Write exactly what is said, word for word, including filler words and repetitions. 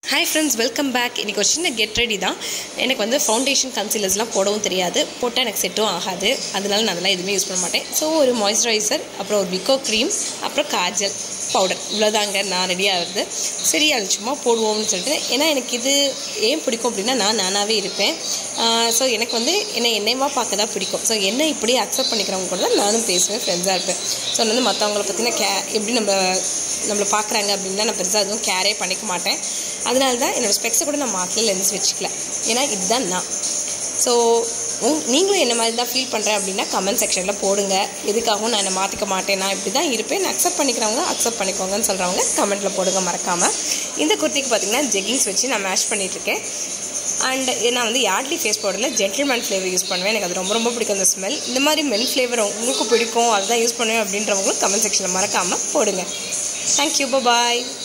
Hi friends, welcome back. இன்னைக்கு ஒரு சின்ன கெட் ரெடி தான். எனக்கு வந்து ஃபவுண்டேஷன் கன்சீலர்ஸ்லாம் போடவும் தெரியாது, போட்டால் எனக்கு செட்டும் ஆகாது, அதனால நான் அதெல்லாம் எதுவுமே யூஸ் பண்ண மாட்டேன். ஸோ ஒரு மாய்ஸ்சரைசர், அப்புறம் ஒரு விக்கோ க்ரீம், அப்புறம் காஜல் பவுடர், இவ்வளோதாங்க நான் ரெடியாக வருது. சரி அது சும்மா போடுவோம்னு சொல்லிட்டு, ஏன்னா எனக்கு இது ஏன் பிடிக்கும் அப்படின்னா நான் நானாகவே இருப்பேன். ஸோ எனக்கு வந்து என்னை என்னையமாக பார்க்க தான் பிடிக்கும். ஸோ என்ன இப்படி அக்செப்ட் பண்ணிக்கிறவங்க கூட தான் நானும் பேசுவேன், ஃப்ரெண்ட்ஸாக இருப்பேன். ஸோ வந்து மற்றவங்கள பற்றின கே எப்படி நம்ம நம்மளை பார்க்குறாங்க அப்படின்னா நான் பெருசாக எதுவும் கேரே பண்ணிக்க மாட்டேன். அதனால தான் என்னோடய ஸ்பெக்ஸை கூட நான் மாற்றல லென்ஸ் வச்சுக்கல, ஏன்னா இதுதான் நான். ஸோ உங் நீங்களும் என்ன மாதிரி தான் ஃபீல் பண்ணுறேன் அப்படின்னா கமெண்ட் செக்ஷனில் போடுங்க. எதுக்காகவும் நான் என்னை மாற்றிக்க மாட்டேன், நான் இப்படி தான் இருப்பேன், நான் அக்செப்ட் பண்ணிக்கிறவங்க அக்செப்ட் பண்ணிக்கோங்கன்னு சொல்கிறவங்க கமெண்ட்டில் போடுங்க மறக்காமல். இந்த குர்த்திக்கு பார்த்திங்கன்னா ஜெகிங்ஸ் வச்சு நான் மேட்ச் பண்ணிகிட்ருக்கேன். அண்ட் நான் வந்து யார்ட்லி ஃபேஸ் பவுடரில் ஜென்டில்மேன் ஃப்ளேவர் யூஸ் பண்ணுவேன். எனக்கு அது ரொம்ப ரொம்ப பிடிக்கும் அந்த ஸ்மெல். இந்த மாதிரி மென் ஃப்ளேவர் உங்களுக்கு பிடிக்கும், அதுதான் யூஸ் பண்ணுவேன் அப்படின்றவங்களும் கமெண்ட் செக்ஷனில் மறக்காமல் போடுங்க. தேங்க்யூ, பாய்.